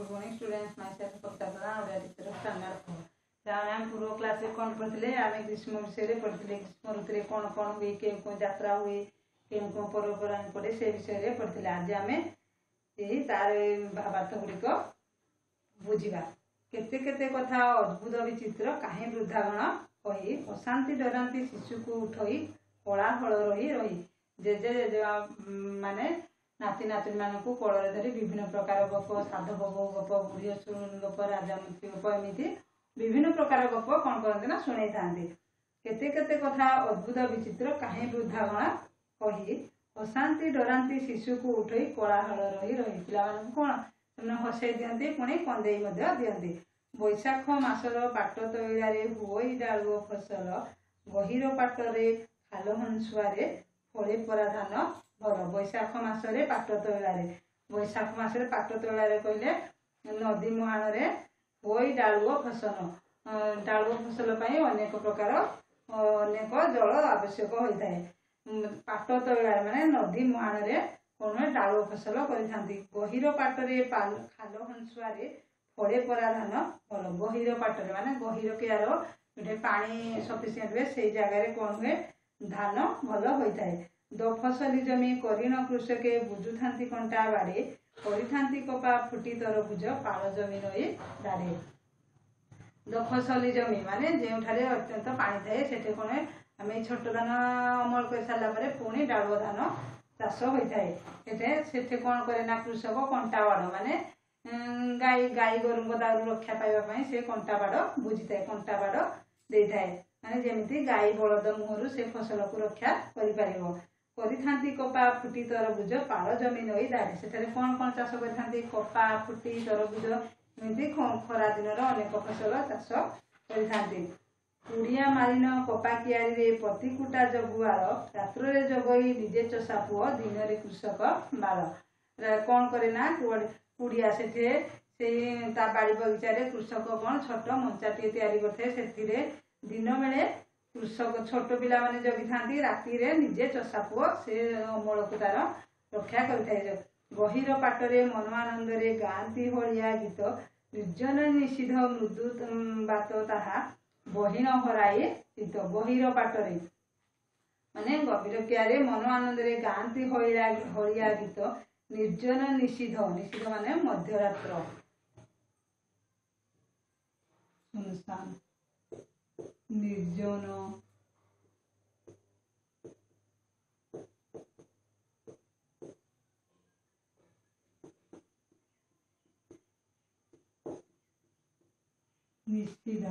Good morning students, myself Saptarshana, our teacher standard 4. आम पूर्व class रे कौन पढ़ते आम ग्रीष्म विषय में पढ़ते ग्रीष्म ऋतु में कौन कौन हुए कौन यात्रा हुए कौन पर्वपराणी पड़े से विषय में पढ़ते आज आम तार भावार्थ गुड़िक बुझा केते केते कथा अद्भुत विचित्र कहीं वृद्धागण कही अशांति डरांती शिशु को उठई कोलाहल रही रही जेजे जेजे माने नाती नातुणी मान को कोल धरी विभिन्न प्रकार गप साधव गप बुढ़ी गप राजामंत्री गप एमती विभिन्न प्रकार गप कौन करते ना शुणई था केते केते कथा अद्भुत विचित्र कहीं वृद्धागण कही अशांति डरांती शिशु को उठई कोलाहल रही रही पिला कौन हसई दिखती पुणी कंदे दिखती बैशाख मासर पाट तैलारे हुई डालुओ फसल गहिर पाटरे खाल हंसुआरे फले परा धान भर बैशाख मासरे पाट तैलारे बैशाख मासरे पाट तैलारे कहले नदी मुहाण हुई डालुओ फसल अनेक प्रकार अनेक जल आवश्यक होता है पाट तैलारे माने नदी मुहाण कौन डालुओ फसल करि गहिर पाटरे खाल हंसुआरे फले परा धान भल गहिर पाटरे माने गहिर कियार गोटे पानी सफिसीयंट हुए से जगह कौन हुए धान भल होता है दो फसली जमी करीण कृषके बुझुथांती कंटा बाड़े करिथांती कपा फुटी तरबुज पाल जमी नई दाड़े दो फसली जमी माने जेठारे अत्यंत पानी थाए सेठे कौन आम छोट धान अमल कर सारापर पुणी डालुआ धान चाष होता है से कौन करे ना कृषक कंटा बाड़ माने गाई गाई गोरु रक्षा पाइबा से कंटा बाड़ बुझी थाए कंटा बाड़ दे थाए माने जेमिति गाई बलद मुहर से फसल को रक्षा करिथांती कपा फुटी तरबुज पाल जमी नई दाड़े से कौन कौन चाष कर कपा फुटी तरबुज एमती खरा दिन अनेक फसल चाष कर कुड़िया मारिन कपा कियारी पतिकुटा जगुआर रात्र जगई निजे चषा पुओ दिन रे कृषक बाल कौन करे ना कुड़िया से बाड़ी बगीचारे कृषक कौन छोट मंचाटी तैयारी करते दिन बेले कृषक छोट पिला माने जगी थांती राति रे निजे चषा पुओ से अमल को तार रक्षा करिथाय गहिर पाटरे मनोआनंद रे गांती होलिया गीत निर्जन निषिध मृदु बात ताहा बहिन हराए चित्त गहिर पाटरे माने गभीर कियारे मन आनंद रे गांती हलिया गीत निर्जन निषिध निषिध माने मध्यरात्र सुनसान निर्जन निषिध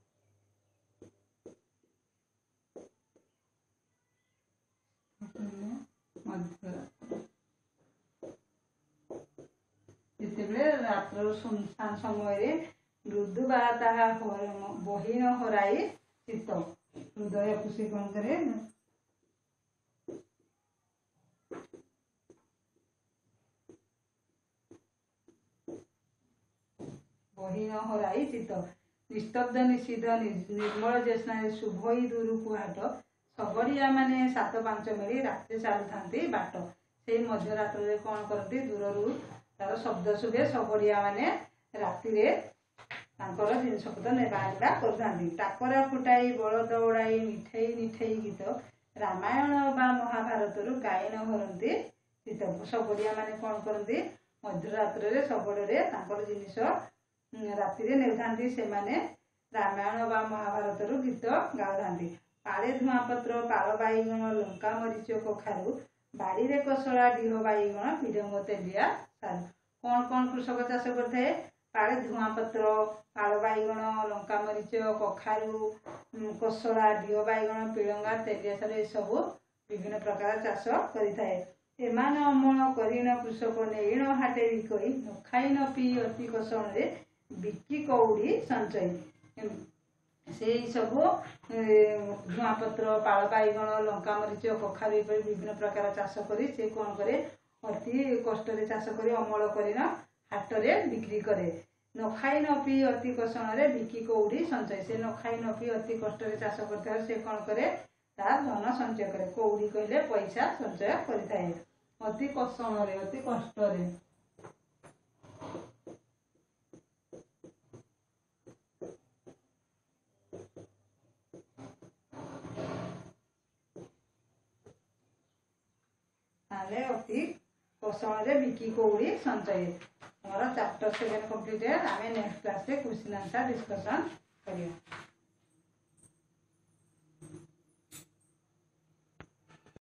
जिते रात्र सुनसान समय मृदुबाला बहिन हराई चित्त हृदय खुशी कौन करे बहिन हराई चित्त निस्तब्ध निषिध निर्मल ज्योत्स्ना शुभई दूर कुहाट सबरिया माने 7-5 मिली रात्रि चलु था बाट से मध्यरात्र कौन करती दूर तार शब्द शुभे सबरिया माने राति जिनस पत्र नेबाड़ा कर टाकरा फुटाई बलद उड़ाई निठई निठई गीत रामायण बा महाभारत गायन करती चित सबरिया माने कौन करती मध्यरात्र सबड़े जिनस राति नेउथांती से माने रामायण बा महाभारत गीत गाउथांती पाड़े धुआपत्र पाल बाईगण लंका मरीच कखारू बाड़ी रे कसला डीह बाईगण पिडंग तेलिया सारू कौन कौन कृषक चाष करते पाड़े धुआपत्र पाल बाईगण लंका मरीच कखारू कसला डीह बाईगण पिडंगा तेलिया सारू ये सब विभिन्न प्रकार चाष करिथाए एमान अमल करीन कृषक नेईण हाटे बिकई न खाई न पी अति कषण बिकी कौड़ी संचय से सब धुआपत्र पाल बाईगण लंका मरीच कखारू विभिन्न प्रकार चाष करी से कौन करे अति कष्ट चाष कर अमल कर हाटरे बिक्री करे न खाई न पी अति कषण बिकी कौड़ी संचय से न खाई न पी अति कष्ट चाष कर से कौन करे तार धन संचय करे कौड़ी कहले पैसा संचय करिथाए अति कषण अति कष्ट ताले अति पोषण रे विकी कौड़ी संचय हमारा चैप्टर 7 कंप्लीटेड। आम नेक्स्ट क्लास रे क्वेश्चन आंसर डिस्कशन करिया।